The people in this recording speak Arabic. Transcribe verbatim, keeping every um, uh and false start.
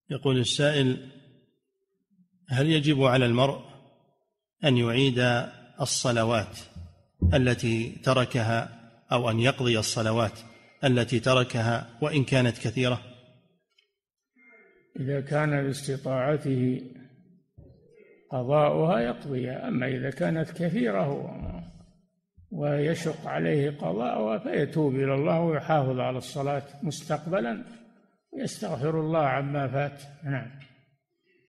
يقول السائل: هل يجب على المرء أن يعيد الصلوات التي تركها أو أن يقضي الصلوات التي تركها وإن كانت كثيرة؟ إذا كان باستطاعته قضاؤها يقضيها، أما إذا كانت كثيرة ويشق عليه قضاؤها فيتوب إلى الله ويحافظ على الصلاة مستقبلا ويستغفر الله عما فات. نعم.